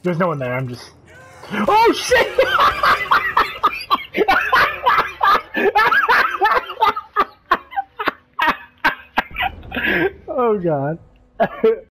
There's no one there. I'm just. Oh shit! Oh god.